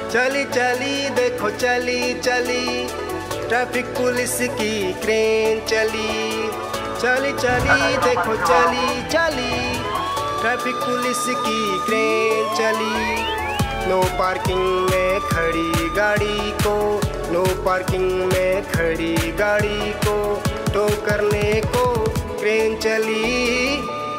चली चली देखो चली चली, ट्रैफिक पुलिस की क्रेन चली। चली चली देखो चली चली, ट्रैफिक पुलिस की क्रेन चली। नो पार्किंग में खड़ी गाड़ी को, नो पार्किंग में खड़ी गाड़ी को टो करने को क्रेन चली।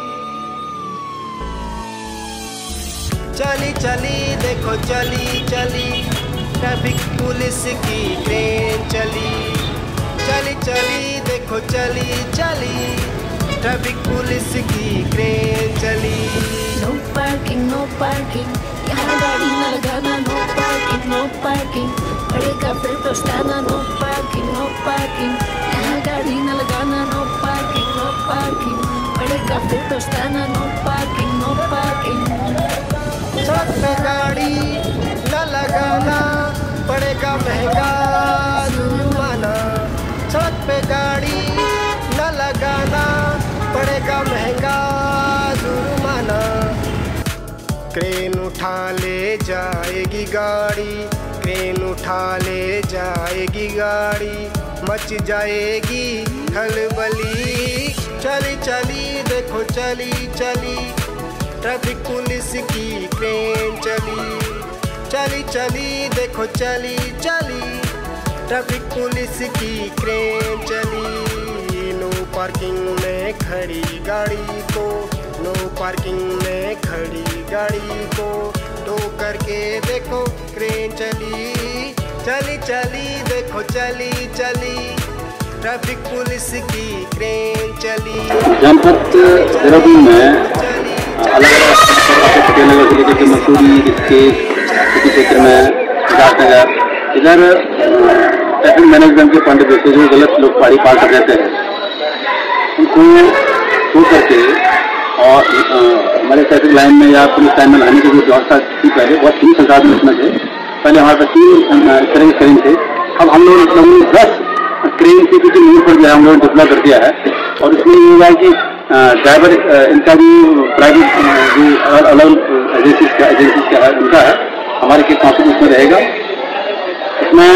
चली चली देखो चली चली, ट्रैफिक पुलिस की क्रेन चली। चली चली देखो चली चली, ट्रैफिक पुलिस की क्रेन चली। नो पार्किंग, यहाँ गाड़ी न लगाना। नो पार्किंग, पड़ेगा फिर पछताना। नो पार्किंग, यहाँ गाड़ी न लगाना। नो पार्किंग, पड़ेगा फिर पछताना। No parking. सड़क पे गाड़ी न लगाना, पड़ेगा महंगा जुर्माना। सड़क पे गाड़ी न लगाना, पड़ेगा महंगा जुर्माना। क्रेन उठा ले जाएगी गाड़ी, क्रेन उठा ले जाएगी गाड़ी, मच जाएगी खलबली। चली चली देखो चली चली, ट्रैफिक पुलिस की क्रेन चली। चली चली देखो चली चली, ट्रैफिक पुलिस की क्रेन चली। नो पार्किंग में खड़ी गाड़ी को, नो पार्किंग में खड़ी गाड़ी को टो करके देखो क्रेन चली। चली चली देखो चली चली, ट्रैफिक पुलिस की क्रेन चली। जनपद देहरादून में अलग अलग जैसे मसूरी, इसके क्षेत्र में सिद्धार्थनगर, इधर ट्रैफिक मैनेजमेंट के पॉइंट ऑफ व्यू से जो गलत लोग पहाड़ी पार कर देते हैं उनको छू करके और हमारे ट्रैफिक लाइन में या पुलिस लाइन में लाने की जो व्यवस्था थी पहले, बहुत 3 संसाधन इसमें थे। पहले हमारे पास 3 तरह के क्रेन थे। अब हम लोग 10 क्रेन की कुछ नींव पर जो है हम लोगों ने डिप्लॉय कर दिया है। और इसमें ये हुआ है कि ड्राइवर इनका जो प्राइवेट जो अलग एजेंसीज का है उनका है, हमारे के काउंसिल उसमें रहेगा। इसमें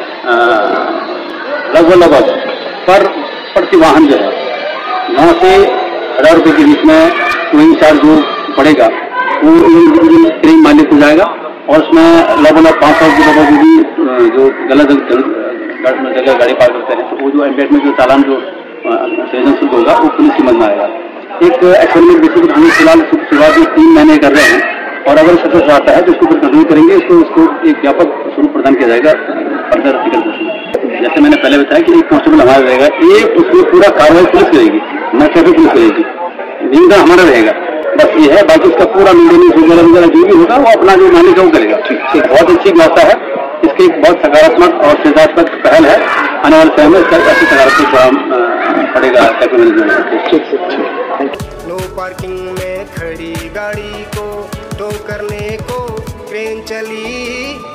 लगभग प्रति वाहन जो है 9 से 1000 रुपये के बीच में कोई चार्ज जो पड़ेगा वो क्रेन मालिक हो जाएगा। और उसमें लगभग 500 रुपये जो गलत जगह गाड़ी पार करते हैं तो वो जो एम्बेड में जो चालान जो सृजन शुल्क होगा वो पुलिस की मद में आएगा। एक एक्सपेरिमेंट बेसिस पर हम फिलहाल शुरुआत 3 महीने कर रहे हैं और अगर सक्सेस आता है तो उसको फिर कंटिन्यू करेंगे। इसको एक व्यापक स्वरूप प्रदान किया जाएगा फर्दर एप्लीकेशन। जैसे मैंने पहले बताया कि एक कांस्टेबल हमारा रहेगा, एक उसमें पूरा कार्रवाई पुलिस करेगी, न ट्रैफिक पुलिस करेगी, नियंत्रण हमारा रहेगा। बस ये है, बाकी उसका पूरा मेंटेनेंस वगैरह जो भी होगा वो अपना जो मालिक है वो करेगा। ठीक, बहुत अच्छी व्यवस्था है। इसकी एक बहुत सकारात्मक और सिद्धांतक पहल है। आने वाले समय में इसका ऐसी सकारात्मक पड़ेगा ट्रैफिक मैनेजमेंट। नो पार्किंग में खड़ी गाड़ी को टो करने को क्रेन चली।